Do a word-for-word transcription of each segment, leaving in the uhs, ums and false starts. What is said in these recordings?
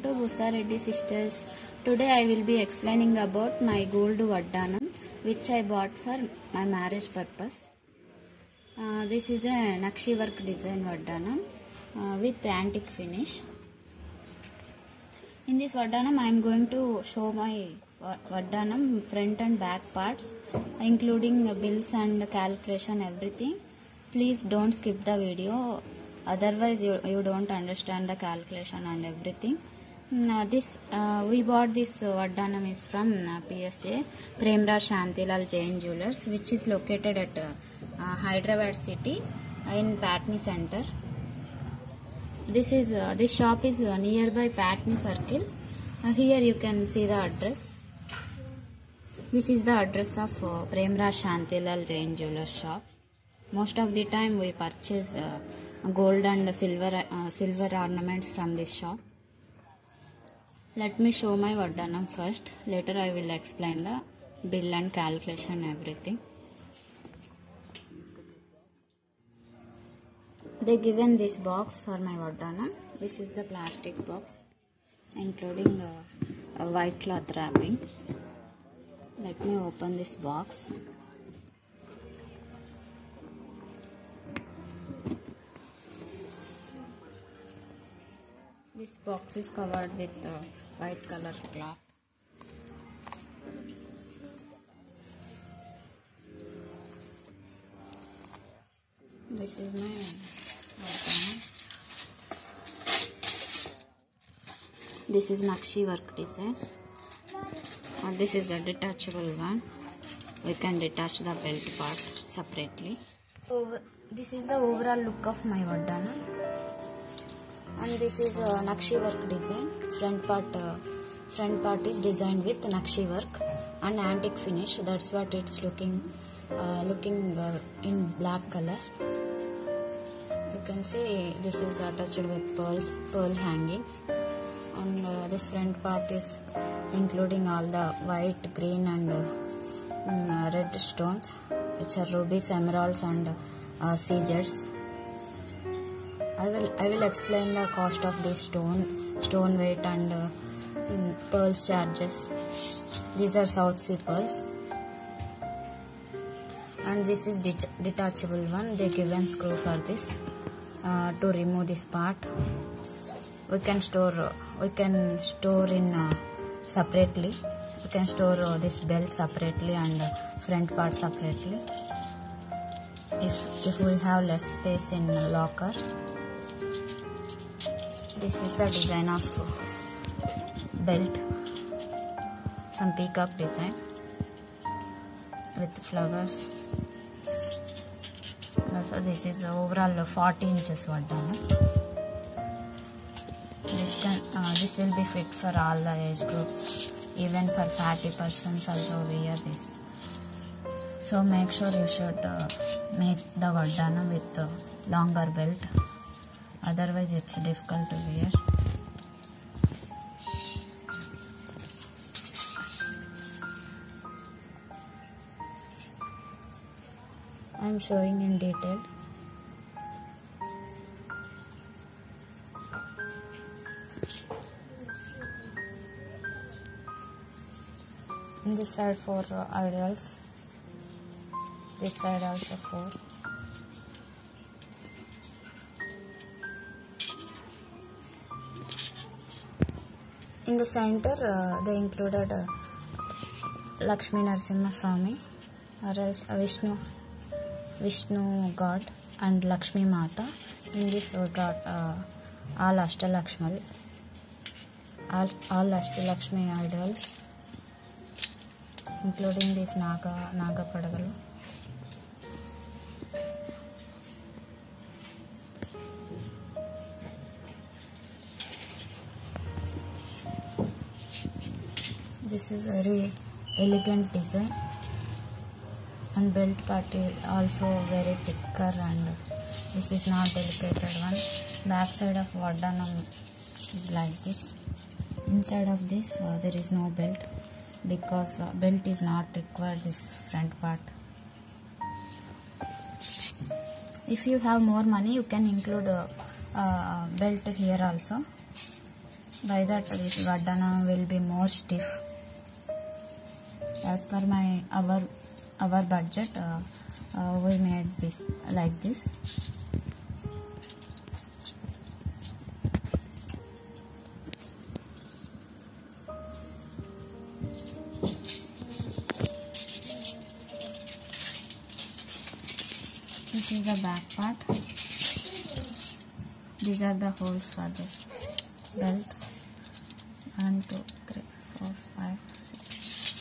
to Bussa Reddy Sisters. Today I will be explaining about my gold Vaddanam which I bought for my marriage purpose. Uh, this is a Nakshi work design Vaddanam uh, with antique finish. In this Vaddanam I am going to show my Vaddanam front and back parts, including bills and calculation, everything. Please don't skip the video, otherwise you, you don't understand the calculation and everything. Uh, this uh, we bought this uh, Vaddanam is from uh, P S A Premraj Shantilal Jain Jewellers, which is located at uh, uh, Hyderabad city uh, in Patni Center. This is uh, this shop is uh, nearby Patni Circle. Uh, here you can see the address. This is the address of uh, Premraj Shantilal Jain Jewellers shop. Most of the time we purchase uh, gold and silver uh, silver ornaments from this shop. Let me show my Vaddanam first. Later I will explain the bill and calculation, everything. They given this box for my Vaddanam. This is the plastic box, including uh, a white cloth wrapping. Let me open this box. This box is covered with uh, white color cloth. This is my Vaddanam. This is Nakshi work design. And this is a detachable one. We can detach the belt part separately. Over, this is the overall look of my Vaddanam. And this is a Nakshi work design. Front part, uh, front part is designed with Nakshi work and antique finish. That's what it's looking, uh, looking uh, in black color. You can see this is attached with pearls, pearl hangings. And uh, this front part is including all the white, green and uh, mm, red stones, which are rubies, emeralds and uh, seizures. I will I will explain the cost of this stone, stone weight and uh, mm, pearls charges. These are South Sea pearls. And this is det detachable one. They given screw for this uh, to remove this part. We can store uh, we can store in uh, separately. We can store uh, this belt separately and uh, front part separately. If if we have less space in uh, locker. This is the design of belt, some peacock design with flowers. Also, this is overall forty inches Vaddanam. This can uh, this will be fit for all the age groups, even for fatty persons also wear this. So make sure you should uh, make the Vaddanam with uh, longer belt. Otherwise it's difficult to wear. I am showing in detail. In this side four uh, ideals. This side also four. In the center, uh, they included uh, Lakshmi Narasimha Swami, or else uh, Vishnu, Vishnu God, and Lakshmi Mata. In this, we got uh, all Ashtalakshmi, all, all Ashtalakshmi idols, including this Naga, Naga Padagalu. This is very elegant design, and belt part is also very thicker, and this is not delicate one. Back side of Vaddanam is like this. Inside of this uh, there is no belt, because uh, belt is not required this front part. If you have more money, you can include a, a belt here also. By that this Vardhanam will be more stiff. As per my our our budget, uh, uh, we made this like this. This is the back part. These are the holes for this belt. One, two, three, four, five, six.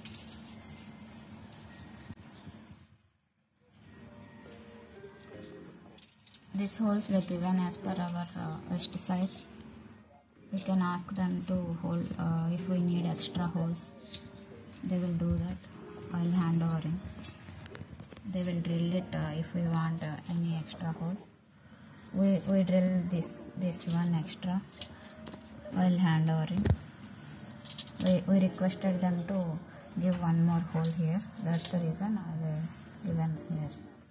These holes were given as per our uh, waist size. We can ask them to hold uh, if we need extra holes. They will do that while hand overing. They will drill it uh, if we want uh, any extra hole. We, we drill this, this one extra while hand overing. We, we requested them to give one more hole here. That's the reason I will given here.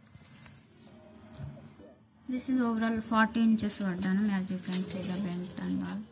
This is overall forty inches Vardhanam, as you can see the bent and all.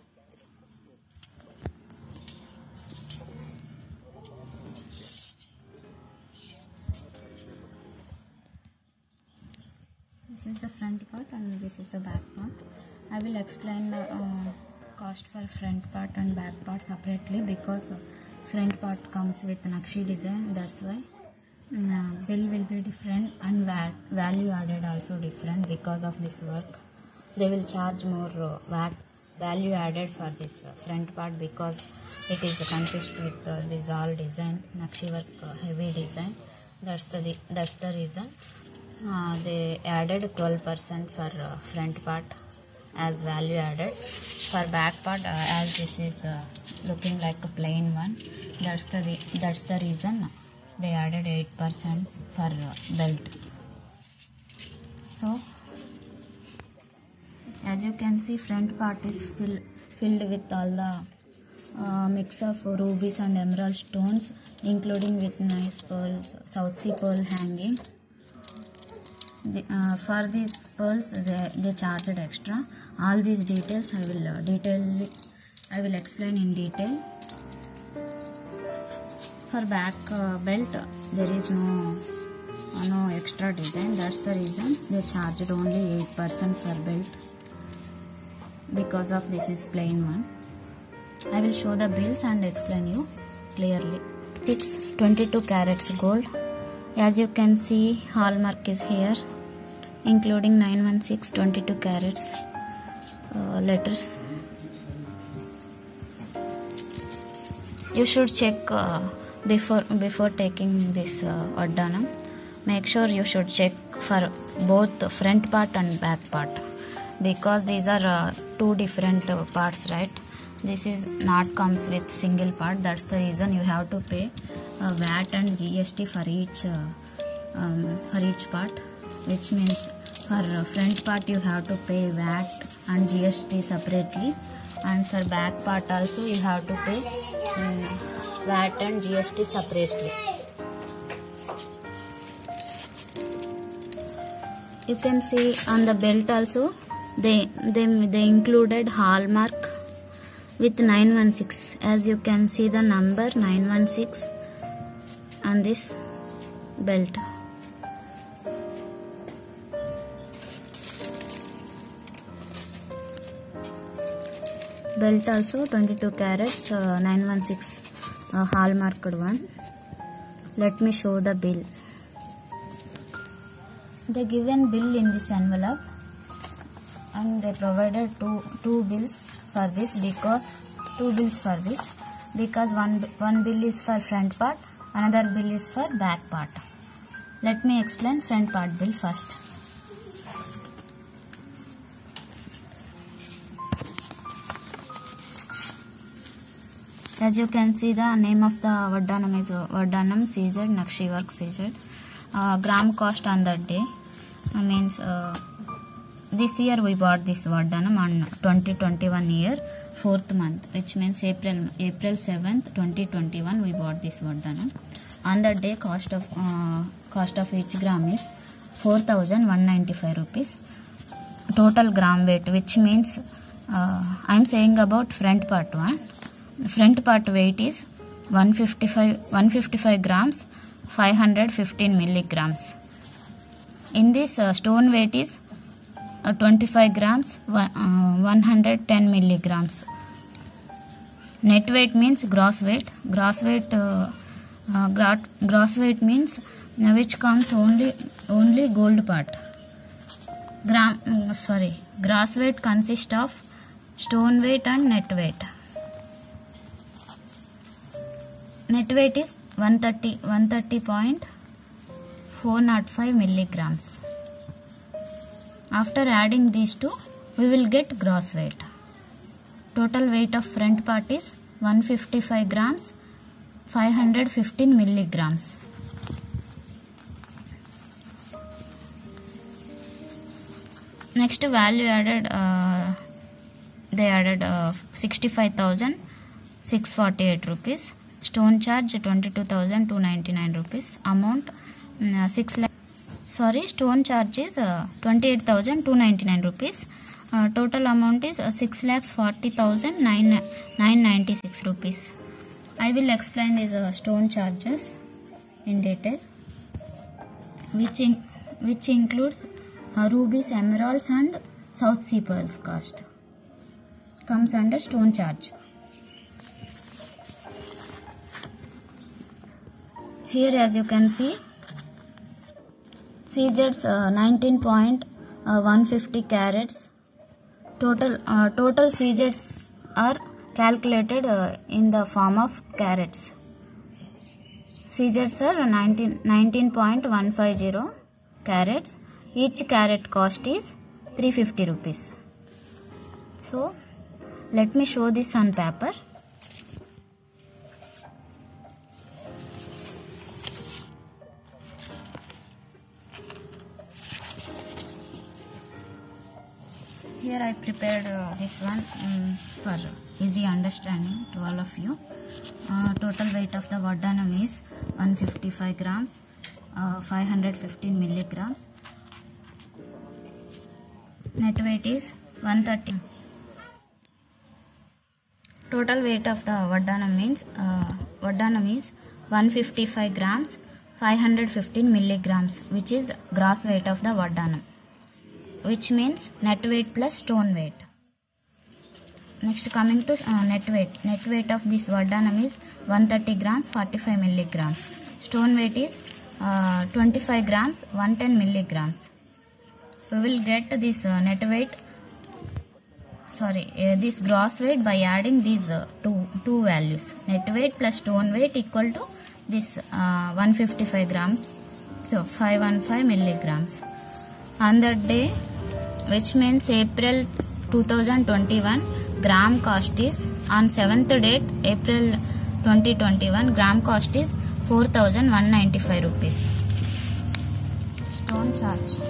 This is the front part and this is the back part. I will explain the uh, cost for front part and back part separately because front part comes with Nakshi design. That's why uh, bill will be different and va value added also different because of this work. They will charge more uh, VAT value added for this uh, front part because it is uh, consists with uh, this all design Nakshi work uh, heavy design. That's the that's the reason. Uh, they added twelve percent for uh, front part as value added. For back part, uh, as this is uh, looking like a plain one, that's the re that's the reason they added eight percent for uh, belt. So as you can see, front part is fill, filled with all the uh, mix of rubies and emerald stones, including with nice pearls, South Sea pearl hangings. The, uh, for these pearls they, they charged extra. All these details I will uh, detail I will explain in detail. For back uh, belt there is no uh, no extra design. That's the reason they charged only eight percent for belt because of this is plain one. I will show the bills and explain you clearly. Six twenty-two carats gold. As you can see, hallmark is here, including nine one six twenty-two carats uh, letters. You should check uh, before before taking this uh, Vardhanam. Make sure you should check for both the front part and back part because these are uh, two different uh, parts, right? This is not comes with single part. That's the reason you have to pay uh, V A T and G S T for each uh, um, for each part, which means for uh, front part you have to pay V A T and G S T separately, and for back part also you have to pay um, V A T and G S T separately. You can see on the belt also they they they included hallmark with nine one six. As you can see the number nine one six on this belt. Belt also twenty-two carats uh, nine one six uh, hallmarked one. Let me show the bill. They given bill in this envelope and they provided two two bills for this because two bills for this because one one bill is for front part, another bill is for back part. Let me explain front part bill first. As you can see, the name of the Vardhanam is Vardhanam C Z Nakshi Work C Z. Uh, gram cost on that day uh, means uh, this year we bought this Vardhanam on twenty twenty-one year fourth month, which means April April seventh twenty twenty-one we bought this Vardhanam. On that day cost of uh, cost of each gram is four thousand one hundred ninety-five rupees. Total gram weight, which means uh, I am saying about front part one. Front part weight is one fifty-five grams, five hundred fifteen milligrams. In this uh, stone weight is uh, twenty-five grams, one, uh, one hundred ten milligrams. Net weight means gross weight. Gross weight uh, uh, gross weight means uh, which comes only only gold part. Gram uh, sorry, gross weight consists of stone weight and net weight. Net weight is one thirty point four zero five milligrams. After adding these two, we will get gross weight. Total weight of front part is one fifty-five grams, five hundred fifteen milligrams. Next value added, uh, they added uh, sixty-five thousand six hundred forty-eight rupees. Stone charge twenty-two thousand two hundred ninety-nine rupees. Amount uh, six lakh. Sorry, stone charge is uh, twenty-eight thousand two hundred ninety-nine rupees. Uh, total amount is uh, six lakhs forty thousand nine hundred ninety-six rupees. I will explain these uh, stone charges in detail, which in, which includes uh, rubies, emeralds, and South Sea pearls cost. Comes under stone charge. Here, as you can see, seizures uh, nineteen point one five zero carats. Total uh, total seizures are calculated uh, in the form of carats. Seizures are nineteen point one five zero carats. Each carat cost is three hundred fifty rupees. So, let me show this on paper. Here I prepared uh, this one um, for easy understanding to all of you. Uh, total weight of the Vardhanam is one fifty-five grams, uh, five hundred fifteen milligrams. Net weight is one thirty. Total weight of the Vardhanam means uh, Vardhanam is one fifty-five grams, five hundred fifteen milligrams, which is gross weight of the Vardhanam, which means net weight plus stone weight. Next, coming to uh, net weight. Net weight of this Vardhanam is one thirty grams, forty-five milligrams. Stone weight is uh, twenty-five grams, one hundred ten milligrams. We will get this uh, net weight, sorry, uh, this gross weight by adding these uh, two, two values. Net weight plus stone weight equal to this uh, one fifty-five grams, so five hundred fifteen milligrams. On that day, which means April two thousand twenty-one, gram cost is on seventh date April twenty twenty-one, gram cost is four thousand one hundred ninety-five rupees. Stone charge.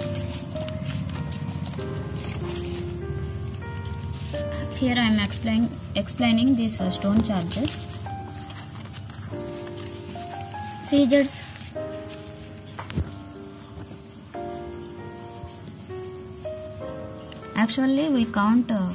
Here I am explain, explaining these uh, stone charges. Seizures. Actually, we count uh,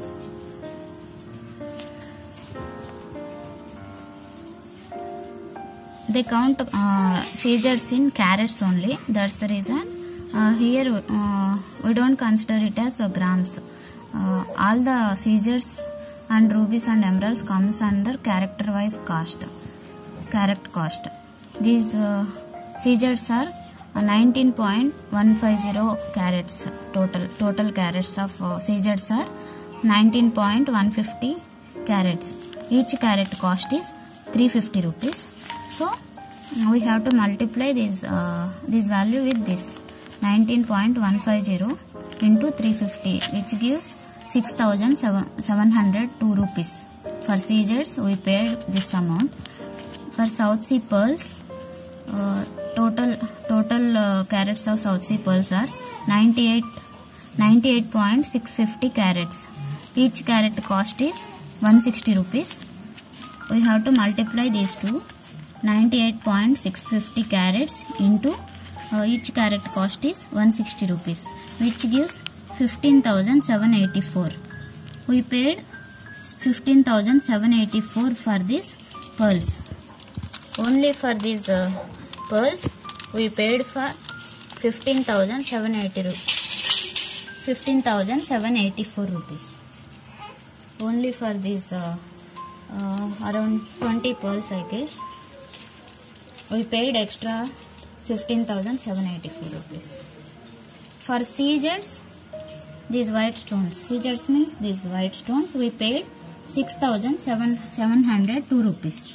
they count uh, seizures in carats only. That's the reason uh, here uh, we don't consider it as uh, grams. Uh, all the seizures and rubies and emeralds comes under character wise cost, carat cost. These uh, seizures are uh, nineteen point one five zero carats. Total total carats of uh, seizures are nineteen point one five zero carats. Each carat cost is three hundred fifty rupees. So we have to multiply this uh, this value with this nineteen point one five zero into three hundred fifty, which gives six thousand seven hundred two rupees. For seizures, we paid this amount. For South Sea pearls, uh, total total uh, carats of South Sea pearls are ninety-eight point six five zero carats. Each carat cost is one hundred sixty rupees. We have to multiply these two. ninety-eight point six five zero carats into uh, each carat cost is one hundred sixty rupees, which gives fifteen thousand seven hundred eighty-four. we paid fifteen thousand seven hundred eighty-four for these pearls. Only for these uh, pearls we paid for fifteen thousand seven hundred eighty fifteen thousand seven hundred eighty-four rupees. Only for these uh, uh, around twenty pearls, I guess, we paid extra fifteen thousand seven hundred eighty-four rupees. For seeds, these white stones, seeds means these white stones, we paid six thousand seven hundred two rupees.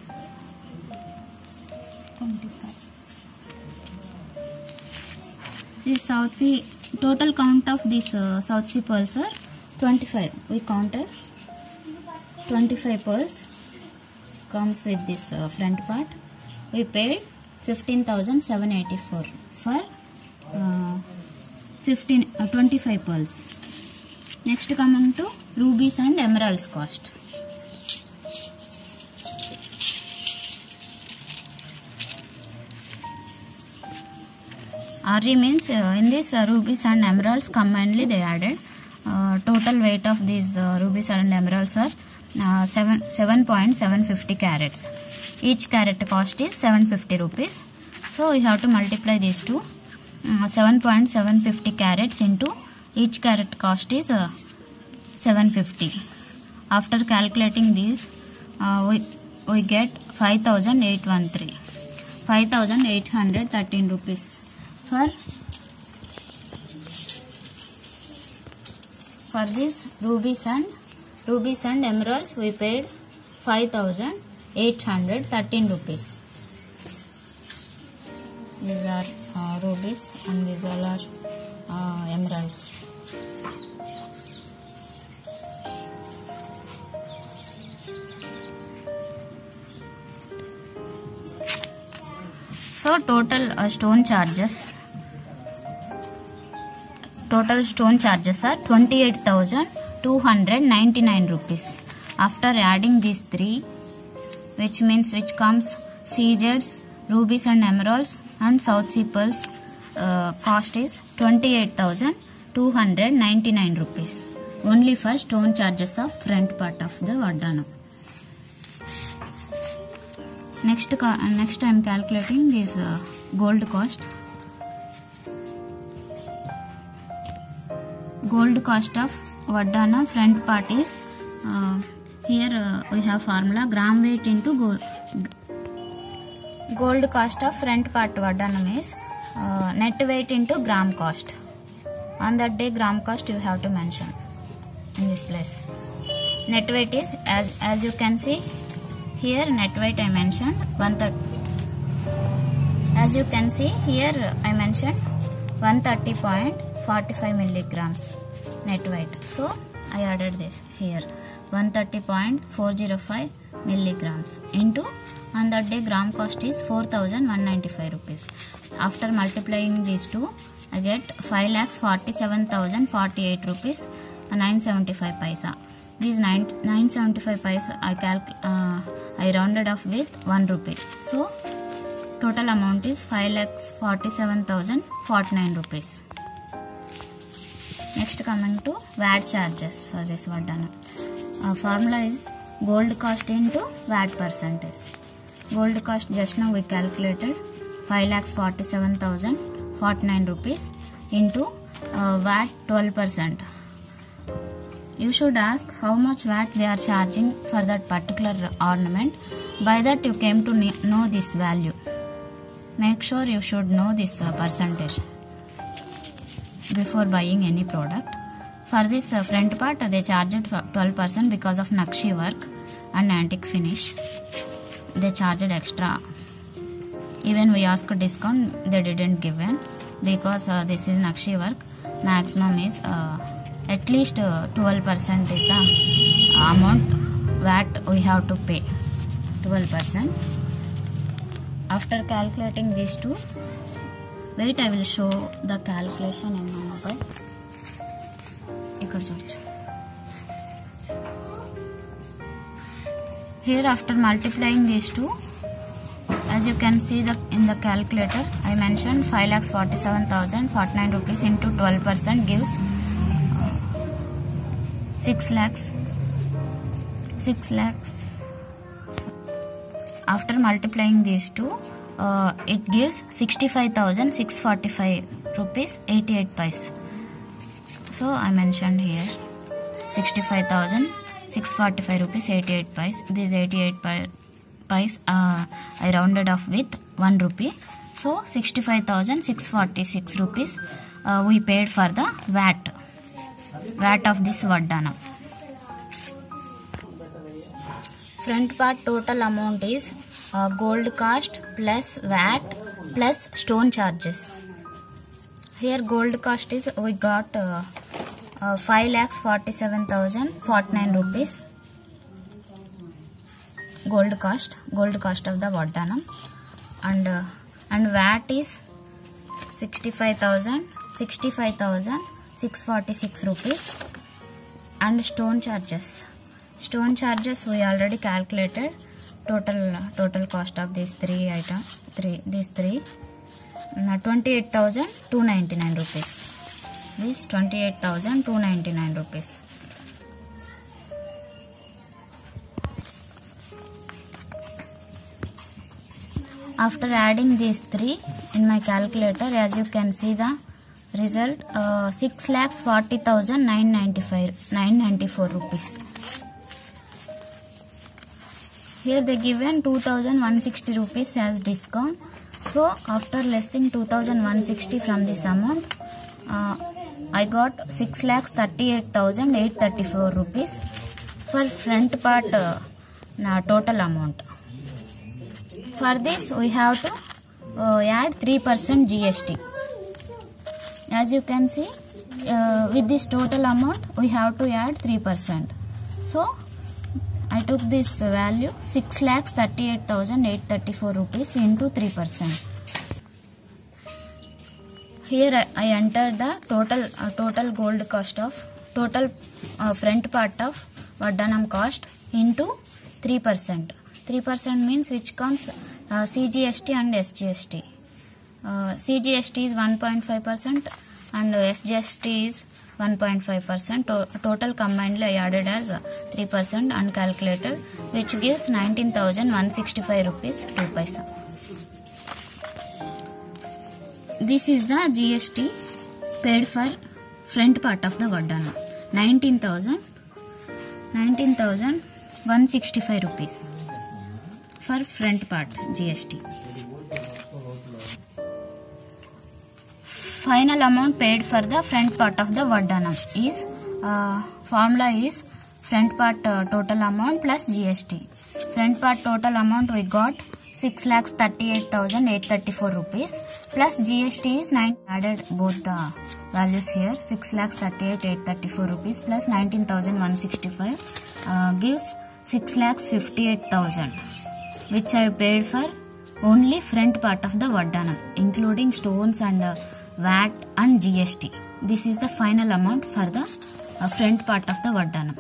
This South Sea, total count of these uh, South Sea pearls are twenty-five. We counted twenty-five pearls comes with this uh, front part. We paid fifteen thousand seven hundred eighty-four for uh, fifteen, uh, twenty-five pearls. Next coming to rubies and emeralds cost. R E means uh, in this uh, rubies and emeralds combinedly they added. Uh, total weight of these uh, rubies and emeralds are uh, seven point seven five zero carats. Each carat cost is seven hundred fifty rupees. So we have to multiply these two. Uh, seven point seven five zero carats into each carat cost is uh, seven hundred fifty. After calculating these, uh, we, we get five thousand eight hundred thirteen. five thousand eight hundred thirteen rupees. For, for this rubies and rubies and emeralds we paid five thousand eight hundred thirteen rupees. These are uh, rubies and these all are uh, emeralds. So total uh, stone charges total stone charges are twenty-eight thousand two hundred ninety-nine rupees. After adding these three, which means which comes seeds, rubies and emeralds and South Sea pearls, uh, cost is twenty-eight thousand two hundred ninety-nine rupees. Only for stone charges of front part of the Vardhana. Next, next I am calculating this uh, gold cost. Gold cost of Vardhana front part is uh, here uh, we have formula gram weight into gold. Gold cost of front part Vardhana is uh, net weight into gram cost. On that day gram cost you have to mention in this place. Net weight is as as you can see here, net weight I mentioned one thirty. As you can see here I mentioned one thirty point four five milligrams net weight. So I added this here one thirty point four zero five milligrams into, on that day gram cost is four thousand one hundred ninety-five rupees. After multiplying these two I get five lakhs forty-seven thousand forty-eight rupees and nine seventy-five paisa. These nine nine seventy-five paisa I calc uh, I rounded off with one rupee. So total amount is five lakhs forty-seven thousand forty-nine rupees. Next coming to V A T charges for this Vardhana. Uh, formula is gold cost into V A T percentage. Gold cost just now we calculated five lakhs forty-seven thousand forty-nine rupees into uh, V A T twelve percent. You should ask how much V A T they are charging for that particular ornament. By that you came to know this value. Make sure you should know this uh, percentage before buying any product. For this uh, front part uh, they charged twelve percent because of Nakshi work and antique finish. They charged extra. Even we asked discount, they didn't give in because uh, this is Nakshi work. Maximum is uh, at least uh, twelve percent is the amount V A T we have to pay. twelve percent. After calculating these two, wait, I will show the calculation in my mobile. Here after multiplying these two, as you can see the in the calculator, I mentioned five lakhs forty-seven thousand forty-nine rupees into twelve percent gives six lakhs. six lakhs. After multiplying these two, uh, it gives sixty-five thousand six hundred forty-five rupees eighty-eight paise. So I mentioned here sixty-five thousand six hundred forty-five rupees eighty-eight paise. This eighty-eight paise uh, I rounded off with one rupee. So sixty-five thousand six hundred forty-six rupees uh, we paid for the V A T. V A T of this Vardhanam. Front part total amount is uh, gold cost plus V A T plus stone charges. Here gold cost is we got uh, uh, five lakhs forty-seven thousand forty-nine rupees. Gold cost, gold cost of the Vardhanam, and uh, and V A T is sixty-five thousand sixty-five thousand six hundred forty-six rupees, and stone charges. Stone charges we already calculated. Total uh, total cost of these three item three these three uh, twenty-eight thousand two hundred ninety-nine rupees. This twenty-eight thousand two hundred ninety-nine rupees. After adding these three in my calculator, as you can see the result, uh, six lakhs forty thousand nine ninety-five nine ninety-four rupees. Here they given two thousand one hundred sixty rupees as discount. So after lessing two thousand one hundred sixty from this amount, uh, I got six lakhs thirty-eight thousand eight hundred thirty-four rupees for front part uh, uh, total amount. For this we have to uh, add three percent G S T. As you can see, uh, with this total amount we have to add three percent. So I took this value six lakhs thirty-eight thousand eight hundred thirty-four rupees into three percent. Here I, I enter the total uh, total gold cost of total uh, front part of Vardhanam cost into three percent. three percent means which comes uh, C G S T and S G S T. Uh, C G S T is one point five percent and uh, S G S T is one point five percent. To total combinedly I added as uh, three percent uncalculated, which gives nineteen thousand one hundred sixty-five rupees two paisa. This is the G S T paid for front part of the Vardhanam. nineteen thousand nineteen thousand one hundred sixty-five rupees for front part G S T. Final amount paid for the front part of the Vardhanam is uh, formula is front part uh, total amount plus G S T. Front part total amount we got six lakhs thirty-eight thousand eight hundred thirty-four rupees plus G S T is nine. Added both the values here, six lakhs thirty-eight thousand eight hundred thirty-four rupees plus nineteen thousand one hundred sixty-five uh, gives six lakhs fifty-eight thousand, which I paid for only front part of the Vardhanam, including stones and uh, V A T and G S T. This is the final amount for the uh, front part of the Vardhanam.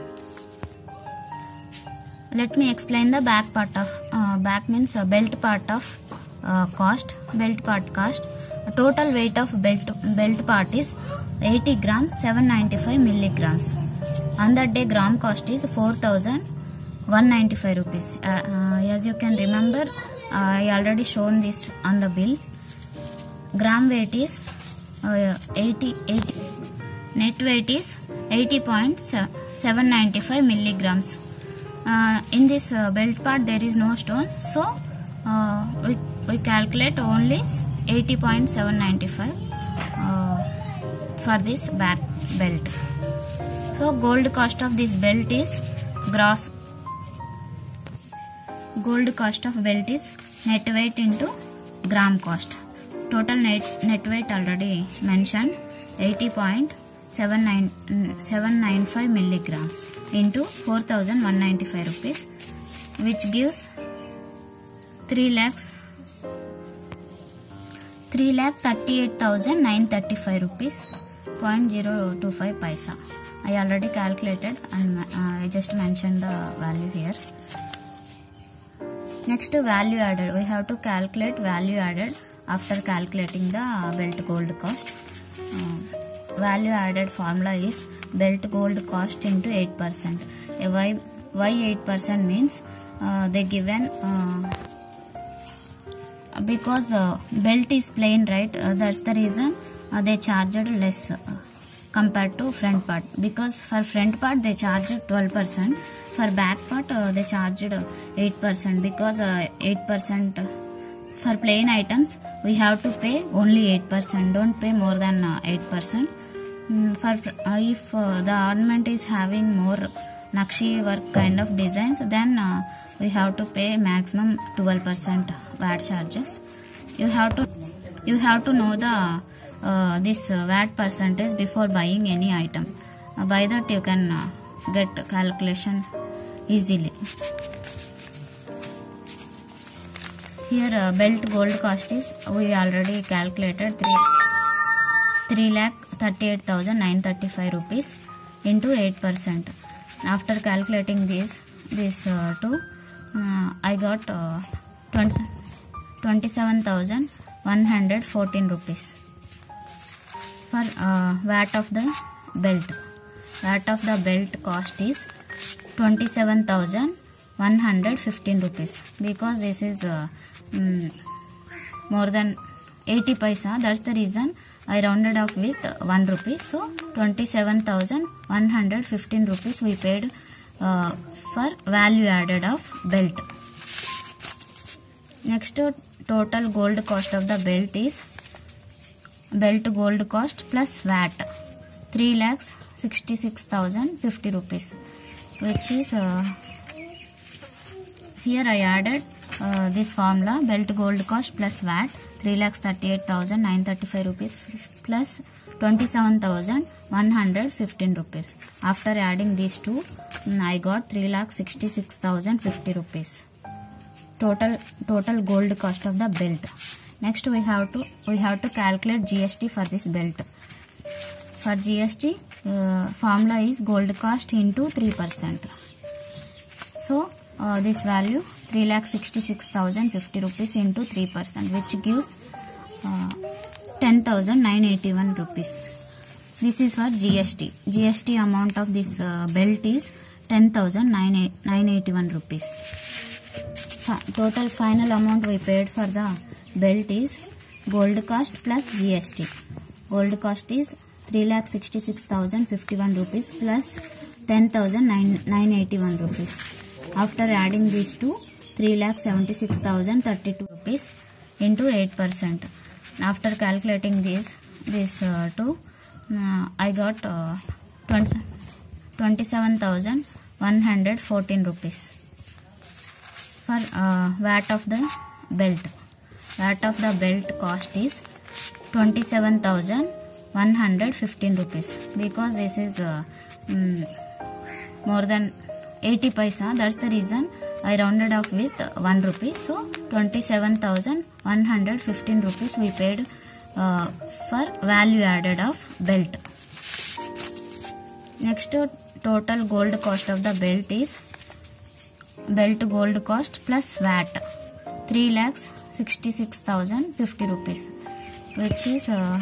Let me explain the back part of uh, back means uh, belt part of uh, cost. Belt part cost. Total weight of belt belt part is eighty grams, seven ninety-five milligrams. On that day, gram cost is four thousand one hundred ninety-five rupees. Uh, uh, as you can remember, uh, I already shown this on the bill. Gram weight is uh, eighty, eighty. Net weight is eighty point seven nine five milligrams. Uh, in this uh, belt part there is no stone, so uh, we, we calculate only eighty point seven nine five uh, for this back belt. So gold cost of this belt is gross. Gold cost of belt is net weight into gram cost. Total net, net weight already mentioned, eighty point seven nine five milligrams into four thousand one hundred ninety-five rupees, which gives three lakhs three lakh thirty-eight thousand nine hundred thirty-five rupees point zero two five paisa. I already calculated and uh, I just mentioned the value here. Next, value added. We have to calculate value added after calculating the belt gold cost. Uh, value added formula is belt gold cost into eight percent. Uh, why why eight percent means uh, they given uh, because uh, belt is plain, right? Uh, that's the reason uh, they charged less uh, compared to front part, because for front part they charged twelve percent, for back part uh, they charged eight percent, because uh, eight percent for plain items we have to pay only eight percent, don't pay more than uh, eight percent. Mm, for uh, if uh, the ornament is having more Nakshi work kind of designs, then uh, we have to pay maximum twelve percent V A T charges. You have to you have to know the uh, this uh, V A T percentage before buying any item. Uh, by that you can uh, get calculation easily. Here uh, belt gold cost is, we already calculated three lakh thirty-eight thousand nine hundred thirty-five rupees into eight percent. After calculating this this uh, two, uh, I got uh, twenty-seven thousand one hundred fourteen rupees for uh, V A T of the belt. V A T of the belt cost is twenty-seven thousand one hundred fifteen rupees, because this is uh, mm, more than eighty paisa. That's the reason I rounded off with one rupee. So twenty-seven thousand one hundred fifteen rupees we paid uh, for value added of belt. Next, uh, total gold cost of the belt is belt gold cost plus V A T three lakhs sixty-six thousand fifty rupees, which is uh, here I added uh, this formula, belt gold cost plus V A T three lakhs thirty-eight thousand nine hundred thirty-five rupees plus twenty-seven thousand one hundred fifteen rupees. After adding these two, I got three lakhs sixty-six thousand fifty rupees. Total total gold cost of the belt. Next we have to we have to calculate G S T for this belt. For G S T, uh, formula is gold cost into three percent. So uh, this value three lakh sixty-six thousand fifty rupees into three percent, which gives uh, ten thousand nine hundred eighty-one rupees. This is for G S T. G S T amount of this uh, belt is ten thousand nine hundred eighty-one rupees. Total final amount we paid for the belt is gold cost plus G S T. Gold cost is three lakh sixty-six thousand fifty-one rupees plus ten thousand nine hundred eighty-one rupees. After adding these two, three lakh seventy-six thousand thirty-two rupees into eight percent. After calculating this, this uh, two, uh, I got uh, twenty-seven thousand one hundred fourteen rupees for uh, V A T of the belt. V A T of the belt cost is twenty-seven thousand one hundred fifteen rupees, because this is uh, um, more than eighty paisa. That's the reason I rounded off with one rupee. So twenty-seven thousand one hundred fifteen rupees we paid uh, for value added of belt. Next, uh, total gold cost of the belt is belt gold cost plus V A T three lakhs sixty-six thousand fifty rupees, which is uh,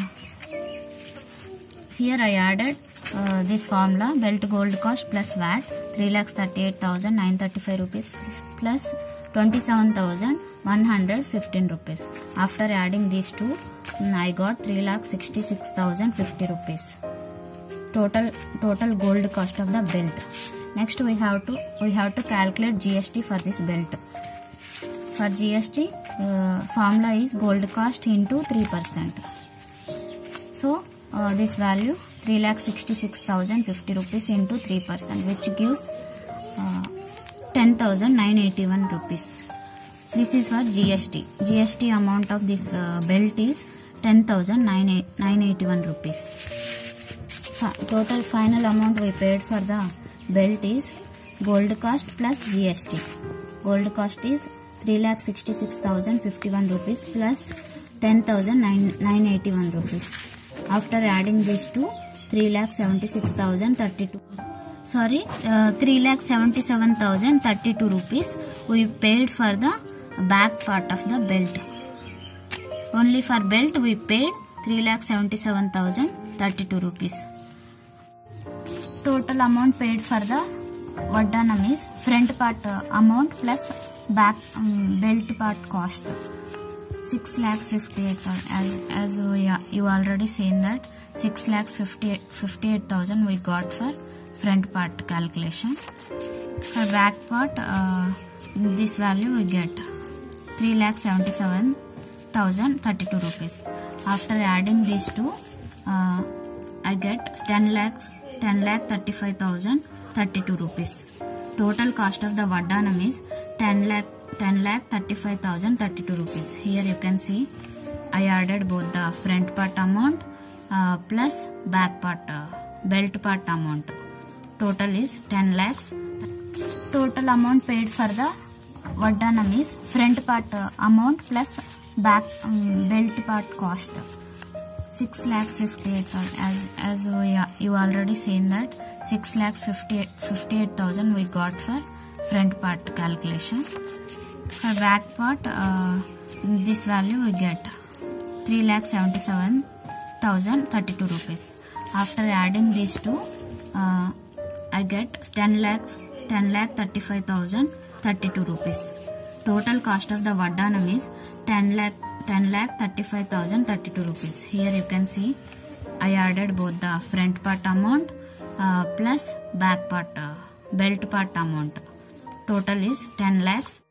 here I added uh, this formula, belt gold cost plus V A T three lakhs thirty-eight thousand nine hundred thirty-five rupees plus twenty-seven thousand one hundred fifteen rupees. After adding these two, I got three lakhs sixty-six thousand fifty rupees. Total total gold cost of the belt. Next we have to we have to calculate G S T for this belt. For G S T, uh, formula is gold cost into three percent. So uh, this value three lakh sixty-six thousand fifty rupees into three percent, which gives uh, ten thousand nine hundred eighty-one rupees. This is for G S T. G S T amount of this uh, belt is ten thousand nine hundred eighty-one rupees. Total final amount we paid for the belt is gold cost plus G S T. Gold cost is three lakh sixty-six thousand fifty-one rupees plus ten thousand nine hundred eighty-one rupees. After adding these two, three lakh seventy-six thousand thirty-two. Sorry, uh, three lakh seventy-seven thousand thirty-two rupees we paid for the back part of the belt. Only for belt we paid three lakh seventy-seven thousand thirty-two rupees. Total amount paid for the Vaddanam is front part uh, amount plus back um, belt part cost six lakhs fifty-eight thousand. As as we, uh, you already seen that six lakhs fifty-eight thousand we got for front part calculation. For back part, uh, this value we get three lakhs seventy-seven thousand thirty-two rupees. After adding these two, uh, I get ten lakhs ten lakh thirty-five thousand thirty-two rupees. Total cost of the Vaddanam is ten lakh ten lakh thirty-five thousand thirty-two rupees. Here you can see I added both the front part amount uh, plus back part uh, belt part amount. Total is ten lakhs. Total amount paid for the Vaddanam is front part uh, amount plus back um, belt part cost six lakhs fifty-eight thousand. As as we, uh, you already seen that six lakhs fifty-eight thousand we got for front part calculation. For back part, uh, this value we get three lakhs seventy-seven thousand thirty-two rupees. After adding these two, uh, I get ten lakhs ten lakh thirty-five thousand thirty-two rupees. Total cost of the Vaddanam is ten lakh ten lakh thirty-five thousand thirty-two rupees. Here you can see I added both the front part amount uh, plus back part uh, belt part amount. Total is ten lakhs.